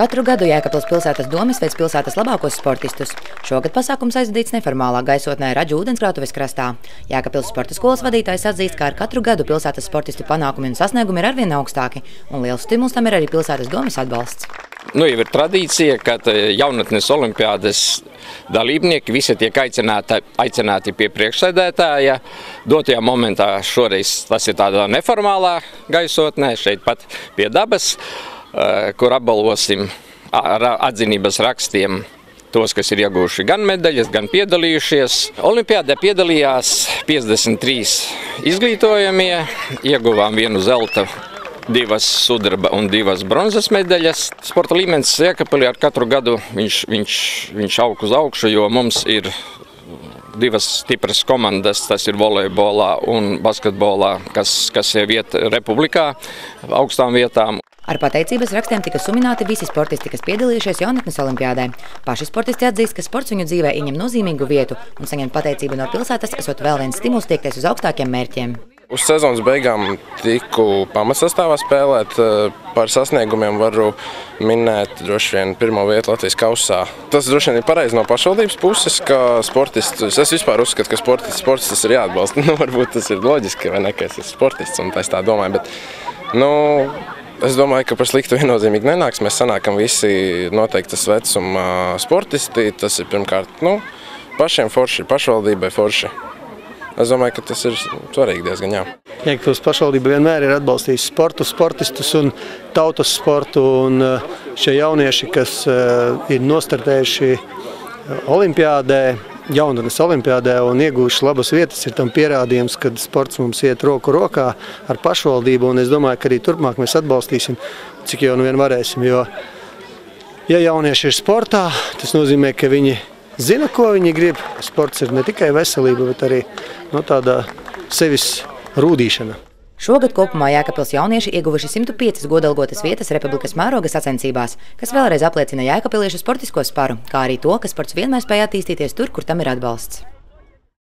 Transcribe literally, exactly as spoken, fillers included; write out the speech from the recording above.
Katru gadu Jēkabpils pilsētas doma sveic pilsētas labākos sportistus. Šogad pasākums aizvadīts neformālā gaisotnē Raģu ūdenskrātuves krastā. Jēkabpils sporta skolas vadītājs atzīst, ka ar katru gadu pilsētas sportistu panākumi un sasniegumi ir arvien augstāki, un liels stimuls tam ir arī pilsētas domas atbalsts. Nu, jau ir tradīcija, ka jaunatnes olimpiādes dalībnieki visi tiek aicināti, aicināti pie priekšsēdētāja. Dotajā momentā šoreiz tas ir tādā neformālā gaisotnē, šeit pat pie dabas, kur apbalvosim ar atzinības rakstiem tos, kas ir ieguvuši gan medaļas, gan piedalījušies. Olimpiādē piedalījās piecdesmit trīs izglītojamie, ieguvām vienu zelta, divas sudraba un divas bronzas medaļas. Sporta līmenis Jēkabpilī ar katru gadu viņš, viņš, viņš aug uz augšu, jo mums ir divas stipras komandas, tas ir volejbolā un basketbolā, kas, kas jau iet republikā augstām vietām. Ar pateicības rakstiem tika sumināti visi sportisti, kas piedalījušies jaunatnes olimpiādē. Paši sportisti atzīst, ka sports viņu dzīvē ieņem nozīmīgu vietu un saņemt pateicību no pilsētas, esot vēl viens stimuls tiekties uz augstākiem mērķiem. Uz sezonas beigām tiku pamatsastāvā spēlēt. Par sasniegumiem varu minēt droši vien pirmo vietu Latvijas kausā. Tas droši vien ir pareizi no pašvaldības puses, ka sportistus, es vispār uzskatu, ka sportists, sportistus ir jāatbalsta. Nu, varbūt tas ir loģiski, vai ne, ka es esmu sportists, un tā es tā domāju, bet, nu, es domāju, ka par sliktu viennozīmīgi nenāks. Mēs sanākam visi noteiktas vecuma sportisti. Tas ir pirmkārt, nu, pašiem forši, pašvaldībai forši. Es domāju, ka tas ir svarīgi diezgan, jā. Jēkabpils pašvaldība vienmēr ir atbalstījusi sportu, sportistus un tautas sportu. Un šie jaunieši, kas ir nostartējuši olimpiādē, jaunatnes olimpiādē un ieguvuši labas vietas, ir tam pierādījums, ka sports mums iet roku rokā ar pašvaldību. Un es domāju, ka arī turpmāk mēs atbalstīsim, cik jau nu vien varēsim. Jo, ja jaunieši ir sportā, tas nozīmē, ka viņi zina, ko viņi grib. Sports ir ne tikai veselība, bet arī no tāda sevis rūdīšana. Šogad kopumā Jēkabpils jaunieši ieguvuši simt piecas godalgotas vietas republikas mēroga sacensībās, kas vēlreiz apliecina jēkabpiliešu sportisko sparu, kā arī to, ka sports vienmēr spēj attīstīties tur, kur tam ir atbalsts.